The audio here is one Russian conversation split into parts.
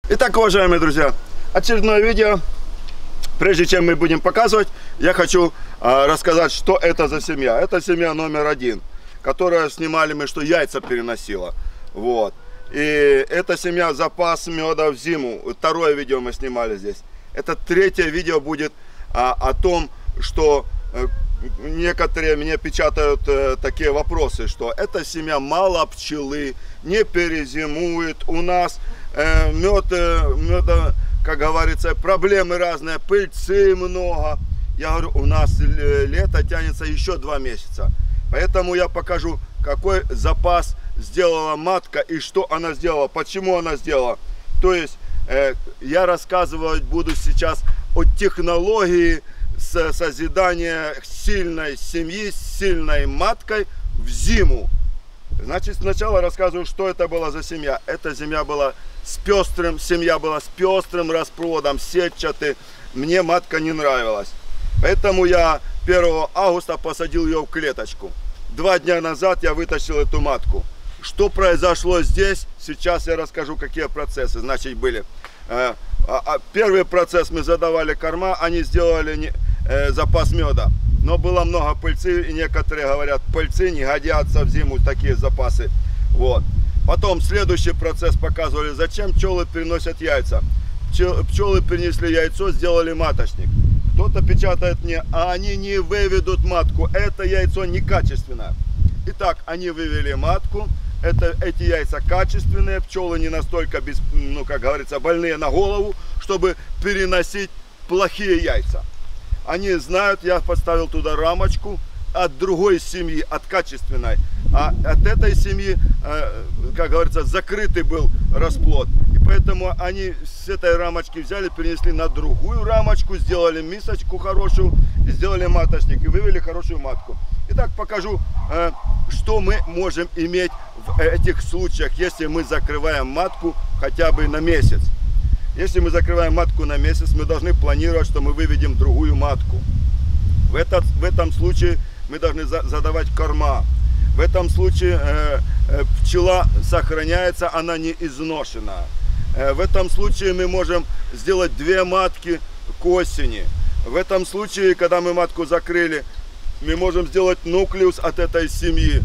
Итак, уважаемые друзья, очередное видео. Прежде чем мы будем показывать, я хочу рассказать, что это за семья. Это семья номер 1, которая снимали мы, что яйца переносила. Вот. И эта семья запас меда в зиму. Второе видео мы снимали здесь. Это третье видео будет о том, что некоторые мне печатают такие вопросы, что эта семья мало пчелы, не перезимует. У нас меда, как говорится, проблемы разные, пыльцы много. Я говорю, у нас лето тянется еще 2 месяца. Поэтому я покажу, какой запас сделала матка и что она сделала, почему она сделала. То есть я рассказывать буду сейчас о технологии созидания сильной семьи с сильной маткой в зиму. Значит, сначала рассказываю, что это была за семья. Эта семья была с пестрым расплодом, сетчатый. Мне матка не нравилась. Поэтому я 1 августа посадил ее в клеточку. 2 дня назад я вытащил эту матку. Что произошло здесь, сейчас я расскажу, какие процессы, значит, были. Первый процесс, мы задавали корма, они сделали запас меда. Но было много пыльцы, и некоторые говорят, пыльцы не годятся в зиму, такие запасы. Вот. Потом следующий процесс показывали, зачем пчелы переносят яйца. Пчелы принесли яйцо, сделали маточник. Кто-то печатает мне, а они не выведут матку, это яйцо некачественное. Итак, они вывели матку, эти яйца качественные, пчелы не настолько, как говорится, больные на голову, чтобы переносить плохие яйца. Они знают, я поставил туда рамочку от другой семьи, от качественной. А от этой семьи, как говорится, закрытый был расплод. И поэтому они с этой рамочки взяли, перенесли на другую рамочку, сделали мисочку хорошую, сделали маточник и вывели хорошую матку. Итак, покажу, что мы можем иметь в этих случаях, если мы закрываем матку хотя бы на месяц. Если мы закрываем матку на месяц, мы должны планировать, что мы выведем другую матку. В этом случае мы должны задавать корма. В этом случае пчела сохраняется, она не изношена. В этом случае мы можем сделать 2 матки к осени. В этом случае, когда мы матку закрыли, мы можем сделать нуклеус от этой семьи.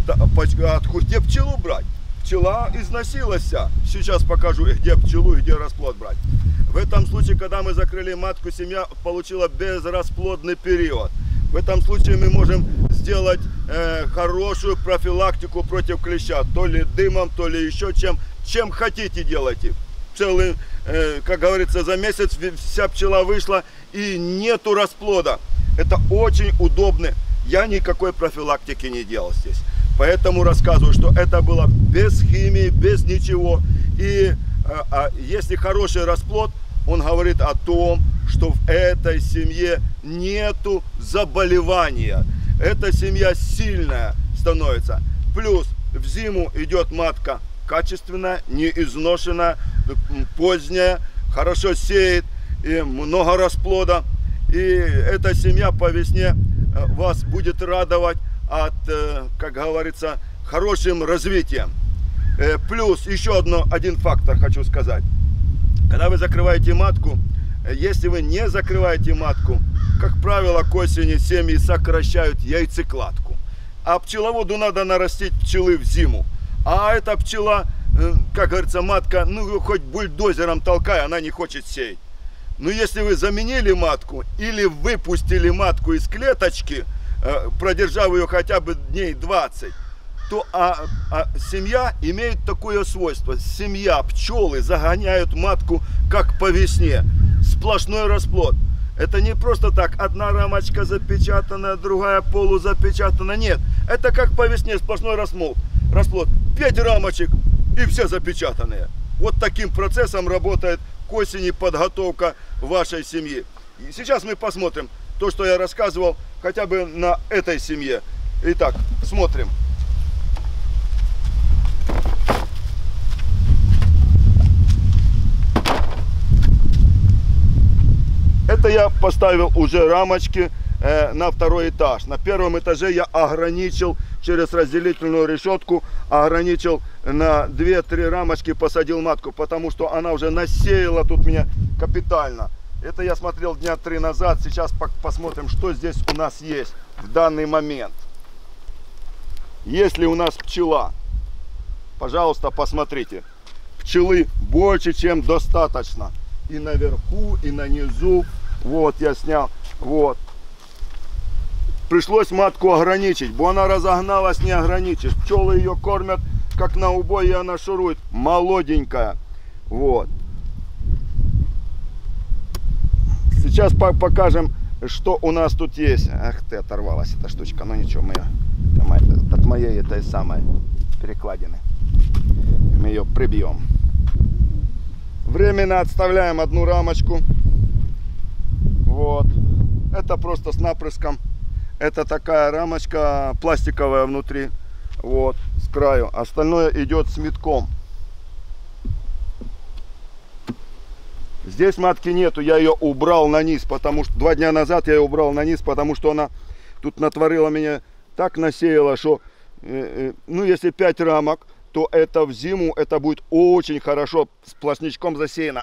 Где пчелу брать? Пчела износилась. Сейчас покажу, где пчелу и где расплод брать. В этом случае, когда мы закрыли матку, семья получила безрасплодный период. В этом случае мы можем сделать хорошую профилактику против клеща. То ли дымом, то ли еще чем. Чем хотите делайте. Целый, как говорится, за месяц вся пчела вышла и нету расплода. Это очень удобно. Я никакой профилактики не делал здесь. Поэтому рассказываю, что это было без химии, без ничего. И если хороший расплод, он говорит о том, что в этой семье нету заболевания. Эта семья сильная становится. Плюс в зиму идет матка качественная, не изношенная, поздняя, хорошо сеет, и много расплода. И эта семья по весне вас будет радовать от, как говорится, хорошим развитием. Плюс еще один фактор хочу сказать. Когда вы закрываете матку, если вы не закрываете матку, как правило, к осени семьи сокращают яйцекладку. А пчеловоду надо нарастить пчелы в зиму. А эта пчела, как говорится, матка, ну хоть бульдозером толкай, она не хочет сеять. Но если вы заменили матку или выпустили матку из клеточки, продержав ее хотя бы дней 20, то семья имеет такое свойство. Семья, пчелы загоняют матку как по весне. Сплошной расплод. Это не просто так, одна рамочка запечатана, другая полузапечатана. Нет, это как по весне сплошной расплод. 5 рамочек и все запечатанные. Вот таким процессом работает к осени подготовка вашей семьи. И сейчас мы посмотрим то, что я рассказывал, хотя бы на этой семье. Итак, смотрим. Это я поставил уже рамочки на второй этаж. На первом этаже я ограничил через разделительную решетку, ограничил на 2-3 рамочки, посадил матку, потому что она уже насеяла тут меня капитально. Это я смотрел дня 3 назад. Сейчас посмотрим, что здесь у нас есть в данный момент. Если у нас пчела, пожалуйста, посмотрите. Пчелы больше, чем достаточно. И наверху, и на низу. Вот я снял. Вот. Пришлось матку ограничить, бо она разогналась, не ограничишь. Пчелы ее кормят, как на убой, и она шурует. Молоденькая. Вот. Сейчас покажем, что у нас тут есть. Ах ты, оторвалась эта штучка. Ну ничего, мы ее, от моей этой самой перекладины. Мы ее прибьем. Временно отставляем одну рамочку. Вот. Это просто с напрыском. Это такая рамочка пластиковая внутри. Вот, с краю. Остальное идет с метком. Здесь матки нету. Я ее убрал на низ, потому что 2 дня назад я ее убрал на низ, потому что она тут натворила меня, так насеяла, что ну если 5 рамок, то это в зиму это будет очень хорошо сплошнячком засеяно.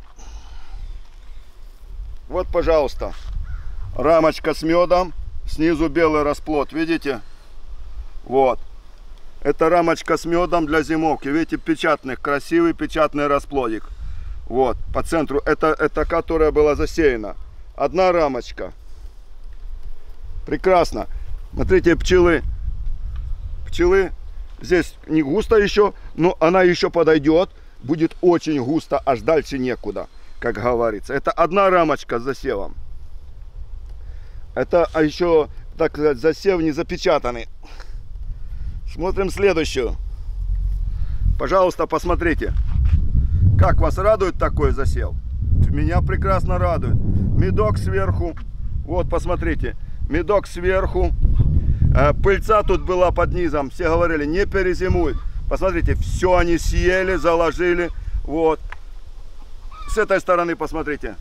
Вот, пожалуйста, рамочка с медом. Снизу белый расплод, видите? Вот. Это рамочка с медом для зимовки. Видите, печатный, красивый печатный расплодик. Вот, по центру. Это которая была засеяна. Одна рамочка. Прекрасно. Смотрите, пчелы. Пчелы. Здесь не густо еще, но она еще подойдет. Будет очень густо, аж дальше некуда, как говорится. Это одна рамочка с засевом. Это еще, так сказать, засев не запечатанный. Смотрим следующую. Пожалуйста, посмотрите. Как вас радует такой засев? Меня прекрасно радует. Медок сверху. Вот, посмотрите. Медок сверху. Пыльца тут была под низом. Все говорили, не перезимует. Посмотрите, все они съели, заложили. Вот. С этой стороны посмотрите.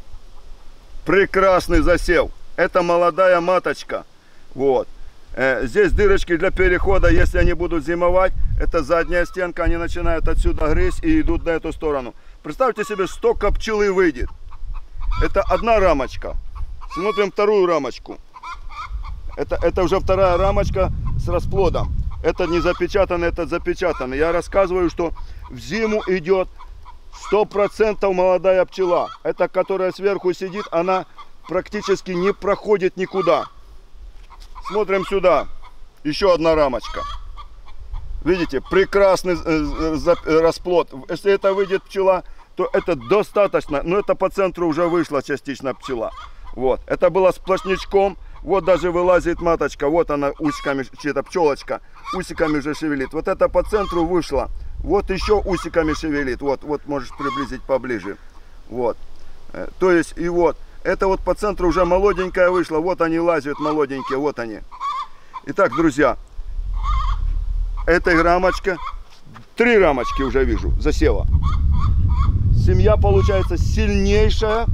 Прекрасный засев. Это молодая маточка. Вот. Здесь дырочки для перехода, если они будут зимовать. Это задняя стенка, они начинают отсюда грызть и идут на эту сторону. Представьте себе, столько пчелы выйдет. Это одна рамочка. Смотрим вторую рамочку. Это уже вторая рамочка с расплодом. Это не запечатанный, это запечатанный. Я рассказываю, что в зиму идет 100% молодая пчела. Это, которая сверху сидит, она практически не проходит никуда. Смотрим сюда. Еще одна рамочка. Видите, прекрасный расплод. Если это выйдет пчела, то это достаточно. Но это по центру уже вышла частично пчела. Вот. Это было сплошнячком. Вот даже вылазит маточка. Вот она усиками, чья-то пчелочка. Усиками уже шевелит. Вот это по центру вышло. Вот еще усиками шевелит. Вот можешь приблизить поближе. Вот. То есть и вот. Это вот по центру уже молоденькая вышла. Вот они лазят, молоденькие. Вот они. Итак, друзья. Этой рамочка. 3 рамочки уже вижу. Засела. Семья получается сильнейшая.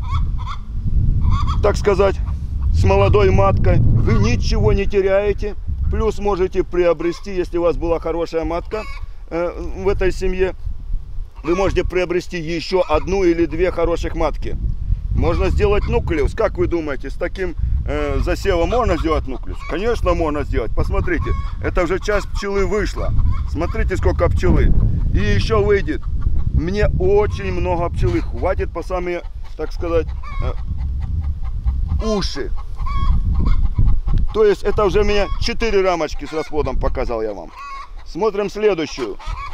Так сказать. С молодой маткой. Вы ничего не теряете. Плюс можете приобрести, если у вас была хорошая матка в этой семье. Вы можете приобрести еще 1 или 2 хороших матки. Можно сделать нуклеус. Как вы думаете, с таким засевом можно сделать нуклеус? Конечно, можно сделать. Посмотрите, это уже часть пчелы вышла. Смотрите, сколько пчелы. И еще выйдет. Мне очень много пчелы. Хватит по самые, так сказать, уши. То есть это уже меня 4 рамочки с расплодом показал я вам. Смотрим следующую.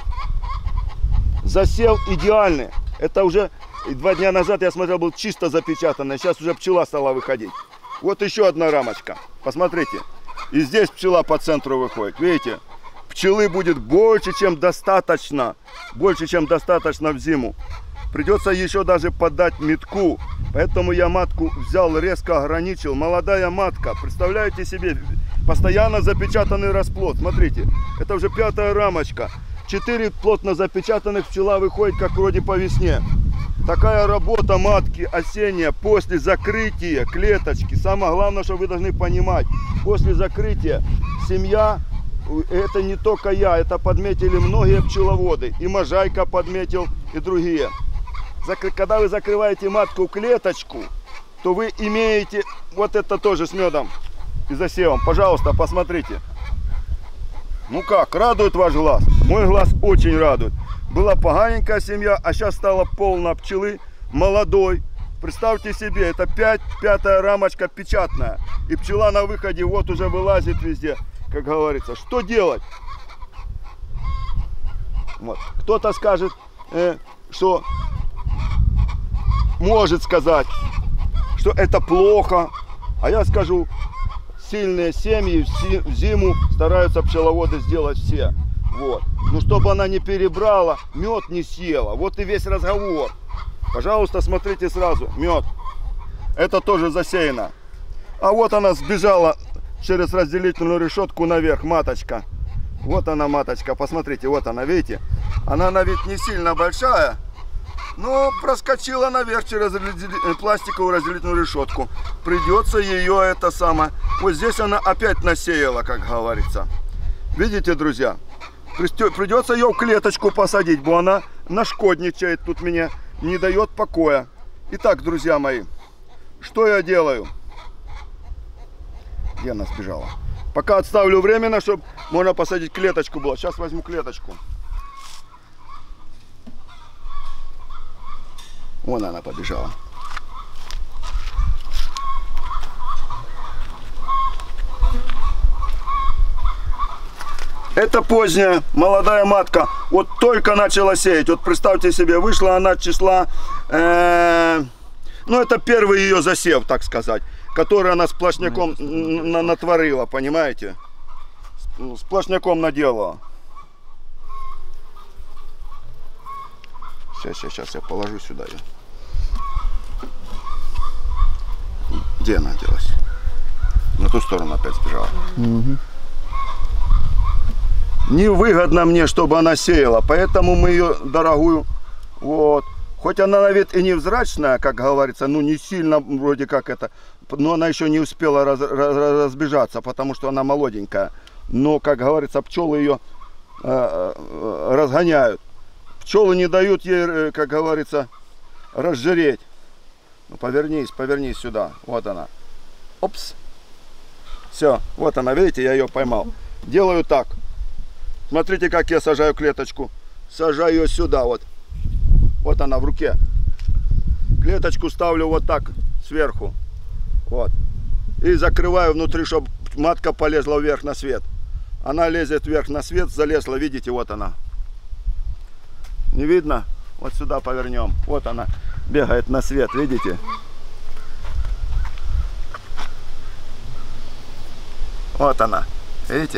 Засев идеальный. Это уже 2 дня назад я смотрел, был чисто запечатанный. Сейчас уже пчела стала выходить. Вот еще одна рамочка. Посмотрите. И здесь пчела по центру выходит. Видите? Пчелы будет больше, чем достаточно. Больше, чем достаточно в зиму. Придется еще даже подать метку. Поэтому я матку взял, резко ограничил. Молодая матка. Представляете себе? Постоянно запечатанный расплод. Смотрите. Это уже 5-я рамочка. 4 плотно запечатанных пчела выходит, как вроде по весне. такая работа матки осенняя после закрытия клеточки. Самое главное, что вы должны понимать, после закрытия семья, это не только я, это подметили многие пчеловоды. И Можайка подметил, и другие. Когда вы закрываете матку клеточку, то вы имеете вот это тоже с медом и засевом. Пожалуйста, посмотрите. Ну как, радует ваш глаз? Мой глаз очень радует. Была поганенькая семья, а сейчас стала полна пчелы, молодой. Представьте себе, это пятая рамочка печатная. И пчела на выходе вот уже вылазит везде, как говорится. Что делать? Вот. Кто-то скажет, что может сказать, что это плохо. А я скажу, сильные семьи в зиму стараются пчеловоды сделать все. Вот. Ну, чтобы она не перебрала, мед не съела. Вот и весь разговор. Пожалуйста, смотрите сразу. Мед. Это тоже засеяно. А вот она сбежала через разделительную решетку наверх, маточка. Вот она, маточка. Посмотрите, вот она, видите? Она на вид не сильно большая, но проскочила наверх через пластиковую разделительную решетку. Придется ее это самое. Вот здесь она опять насеяла, как говорится. Видите, друзья? Придется ее в клеточку посадить, бо она нашкодничает, тут меня не дает покоя. Итак, друзья мои, что я делаю? Где она сбежала? Пока отставлю временно, чтобы можно посадить клеточку было. Сейчас возьму клеточку. Вон она побежала. Это поздняя молодая матка, вот только начала сеять. Вот представьте себе, вышла она числа, ну это первый ее засев, так сказать, который она сплошняком натворила, понимаете? Сплошняком наделала. Сейчас я положу сюда ее. Где она делась? На ту сторону опять сбежала. Угу. Невыгодно мне, чтобы она сеяла, поэтому мы ее дорогую, вот, хоть она на вид и невзрачная, как говорится, ну не сильно вроде как это, но она еще не успела разбежаться, потому что она молоденькая, но, как говорится, пчелы ее разгоняют, пчелы не дают ей, как говорится, разжиреть. Ну, повернись сюда, вот она, опс, все, вот она, видите, я ее поймал, делаю так. Смотрите, как я сажаю клеточку. Сажаю ее сюда вот. Вот она в руке. Клеточку ставлю вот так сверху. Вот. И закрываю внутри, чтобы матка полезла вверх на свет. Она лезет вверх на свет, залезла, видите, вот она. Не видно? Вот сюда повернем. Вот она бегает на свет, видите? Вот она. Видите?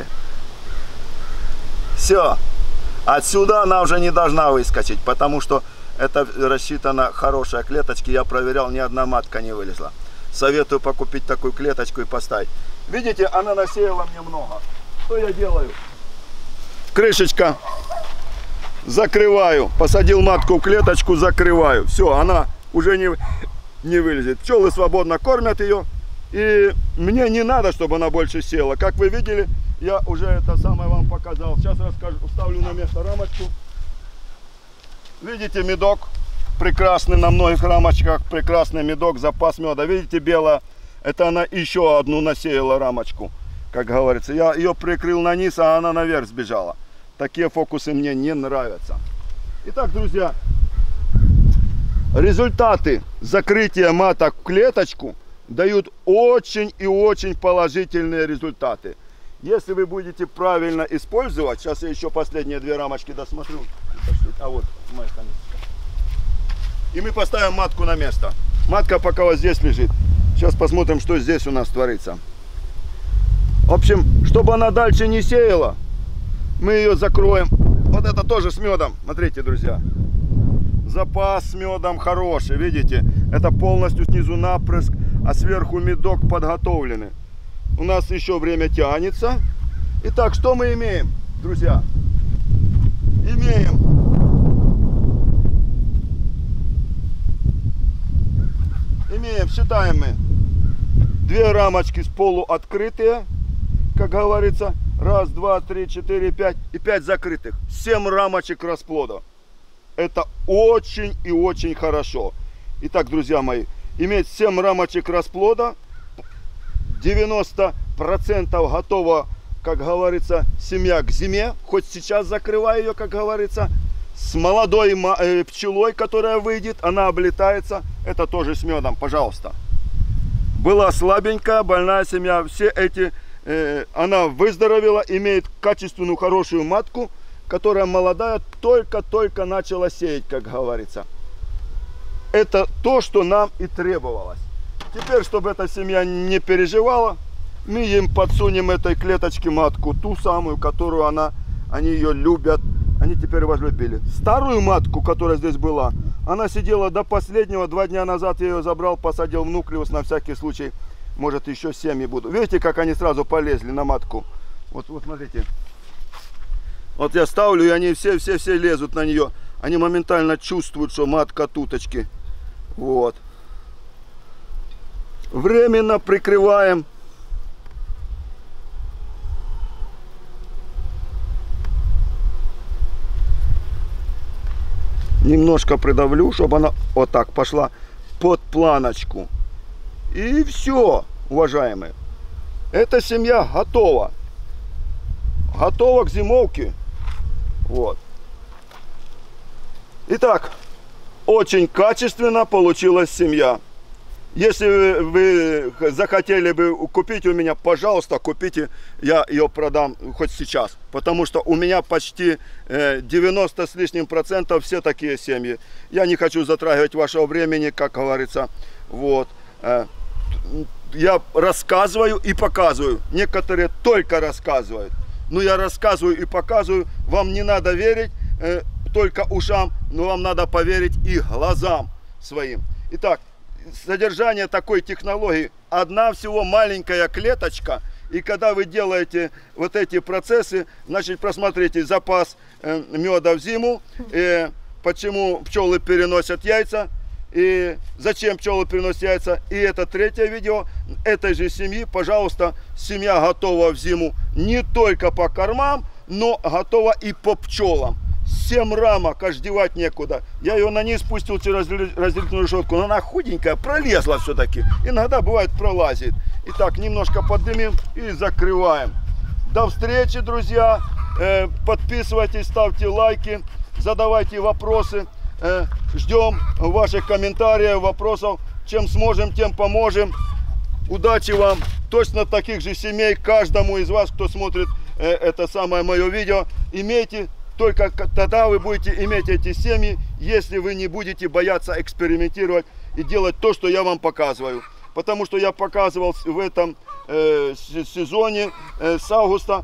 Все. Отсюда она уже не должна выскочить, потому что это рассчитана хорошая клеточка. Я проверял, ни одна матка не вылезла. Советую покупить такую клеточку и поставить. Видите, она насеяла мне много. Что я делаю? Крышечка. Закрываю. Посадил матку в клеточку, закрываю. Все, она уже не вылезет. Пчелы свободно кормят ее. И мне не надо, чтобы она больше села. Как вы видели, я уже это самое вам показал. Сейчас расскажу, ставлю на место рамочку. Видите, медок прекрасный на многих рамочках. Прекрасный медок, запас меда. Видите, белая. Это она еще одну насеяла рамочку. Как говорится, я ее прикрыл на низ, а она наверх сбежала. Такие фокусы мне не нравятся. Итак, друзья, результаты закрытия маток в клеточку дают очень и очень положительные результаты. Если вы будете правильно использовать, сейчас я еще последние две рамочки досмотрю. А вот моя канистка. И мы поставим матку на место. Матка пока вот здесь лежит. Сейчас посмотрим, что здесь у нас творится. В общем, чтобы она дальше не сеяла, мы ее закроем. Вот это тоже с медом. Смотрите, друзья. Запас с медом хороший, видите? Это полностью снизу напрыск, а сверху медок подготовленный. У нас еще время тянется. Итак, что мы имеем, друзья? Имеем имеем, считаем мы, 2 рамочки с полуоткрытые, как говорится. 1, 2, 3, 4, 5 и 5 закрытых. 7 рамочек расплода. Это очень и очень хорошо. Итак, друзья мои, иметь 7 рамочек расплода, 90% готова, как говорится, семья к зиме. Хоть сейчас закрываю ее, как говорится. С молодой пчелой, которая выйдет, она облетается. Это тоже с медом, пожалуйста. Была слабенькая, больная семья. Все эти, она выздоровела, имеет качественную, хорошую матку, которая молодая, только-только начала сеять, как говорится. Это то, что нам и требовалось. Теперь, чтобы эта семья не переживала, мы им подсунем этой клеточке матку, ту самую, которую они ее любят. Они теперь возлюбили. Старую матку, которая здесь была, она сидела до последнего. 2 дня назад я ее забрал, посадил в нуклеус на всякий случай. Может, еще семьи будут. Видите, как они сразу полезли на матку? Вот смотрите. Вот я ставлю, и они все лезут на нее. Они моментально чувствуют, что матка туточки. Вот. Временно прикрываем. Немножко придавлю, чтобы она вот так пошла под планочку. И все, уважаемые. Эта семья готова. Готова к зимовке. Вот. Итак, очень качественно получилась семья. Если вы захотели бы купить у меня, пожалуйста, купите, я ее продам хоть сейчас. Потому что у меня почти 90 с лишним процентов все такие семьи. Я не хочу затрагивать вашего времени, как говорится. Вот. Я рассказываю и показываю. Некоторые только рассказывают. Но я рассказываю и показываю. Вам не надо верить только ушам, но вам надо поверить и глазам своим. Итак, содержание такой технологии: одна всего маленькая клеточка, и когда вы делаете вот эти процессы, значит, просмотрите запас меда в зиму, почему пчелы переносят яйца, и зачем пчелы переносят яйца, и это 3-е видео этой же семьи. Пожалуйста, семья готова в зиму не только по кормам, но готова и по пчелам. 7 рамок, аж девать некуда. Я ее на низ спустил через разделительную решетку, но она худенькая, пролезла все-таки. Иногда бывает пролазит. Итак, немножко поднимем и закрываем. До встречи, друзья. Подписывайтесь, ставьте лайки, задавайте вопросы. Ждем ваших комментариев, вопросов. Чем сможем, тем поможем. Удачи вам. Точно таких же семей каждому из вас, кто смотрит это самое мое видео. Имейте. Только тогда вы будете иметь эти семьи, если вы не будете бояться экспериментировать и делать то, что я вам показываю. Потому что я показывал в этом сезоне с августа,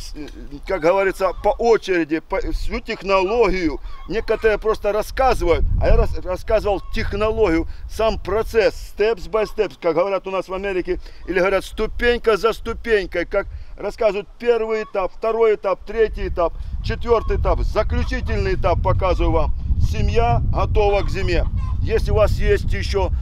как говорится, по очереди, всю технологию. Некоторые просто рассказывают, а я рассказывал технологию, сам процесс, steps by steps, как говорят у нас в Америке, или говорят ступенька за ступенькой, как рассказывают 1-й этап, 2-й этап, 3-й этап, 4-й этап, заключительный этап показываю вам. Семья готова к зиме. Если у вас есть еще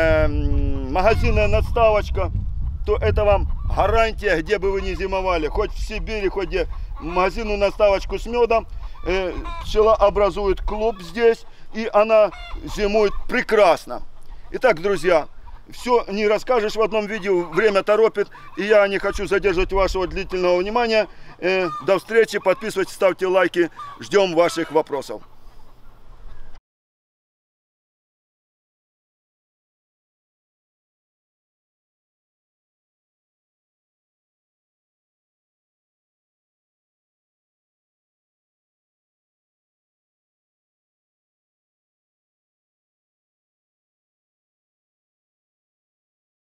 магазинная надставочка, то это вам гарантия, где бы вы ни зимовали, хоть в Сибири, хоть где. Магазинную надставочку с медом, пчела образует клуб здесь, и она зимует прекрасно. Итак, друзья, все не расскажешь в одном видео, время торопит, и я не хочу задерживать вашего длительного внимания. До встречи, подписывайтесь, ставьте лайки, ждем ваших вопросов.